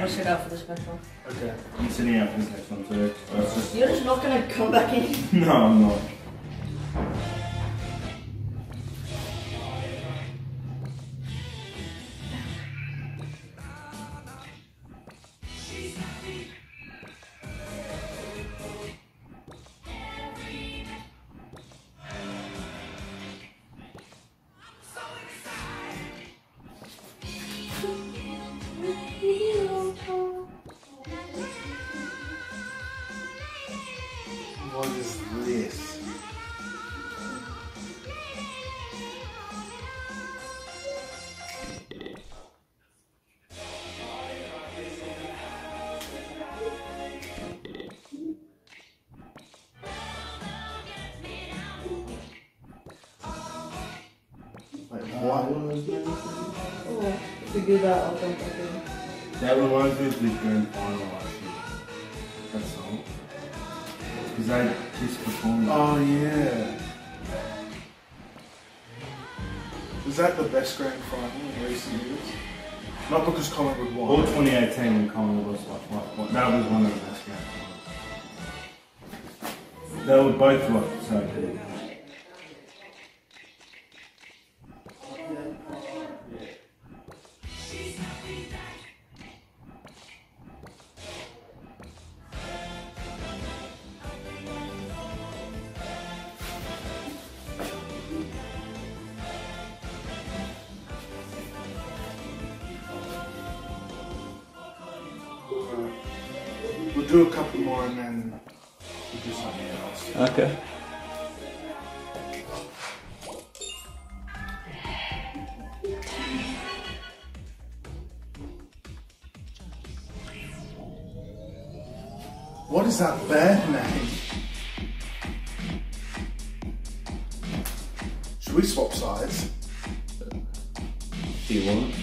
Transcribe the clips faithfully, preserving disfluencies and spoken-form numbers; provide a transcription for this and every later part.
gonna sit out for this next one. Okay. I'm sitting out for this next one too. So it's just... You're just not gonna come back in? No, I'm not. What is this? Like what? Oh, if we do that, I'll jump back in. That reminds me of the grand final last year. That song. Because I just performed. Oh yeah. Was that the best grand final in recent years? Not because Collingwood won. All twenty eighteen when Collingwood was like, what, what, that was one of the best grand finals. They were both like so good. We'll do a couple more and then we'll do something else. Okay. What is that band name? Should we swap sides? Do you want?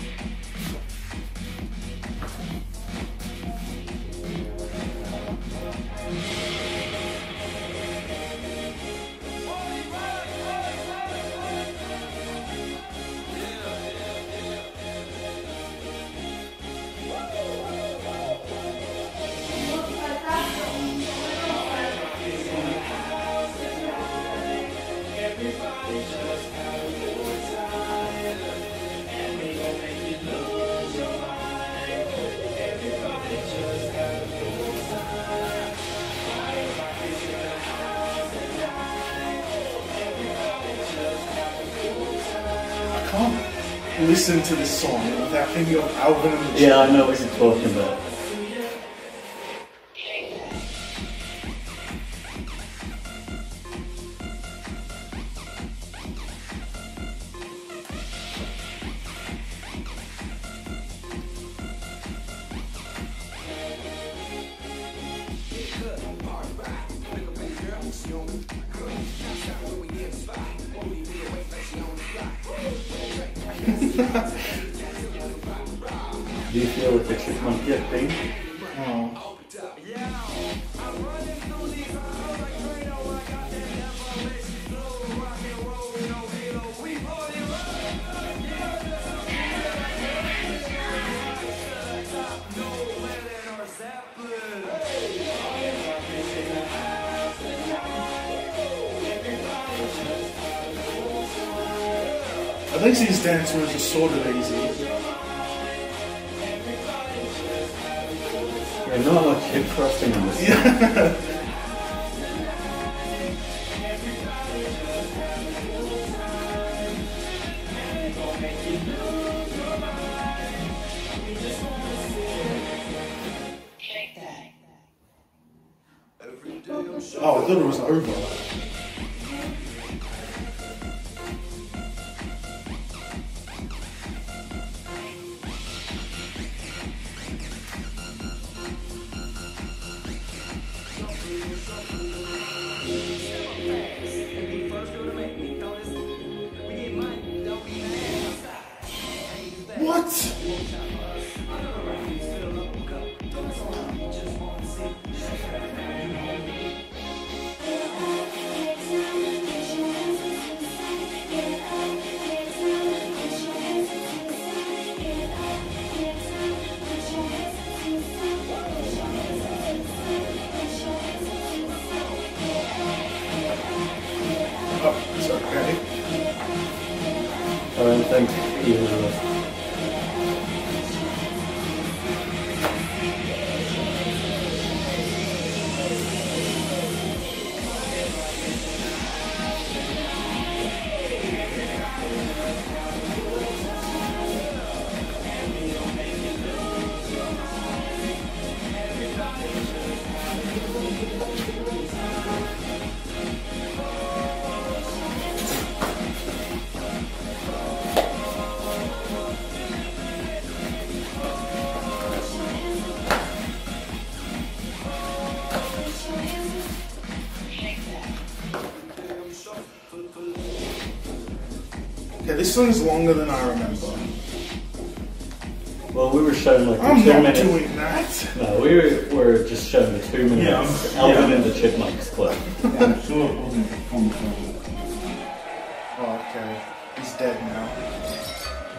I can't listen to this song without thinking of Alvin and the Yeah, I know what you're talking about. Do you feel like a chipmunk yet thing? Oh. At least these dance moves are sort of easy. Yeah, not like hip thrusting on this. Yeah. Oh, I thought it was over. What? think either. Okay, this song's longer than I remember. Well, we were shown like I'm the two not minutes. doing that. No, we were, were just shown the two minutes. Yeah, I'm- Alvin yeah. and the Chipmunks clip. Yeah, I'm sure it wasn't from the Oh, okay. He's dead now.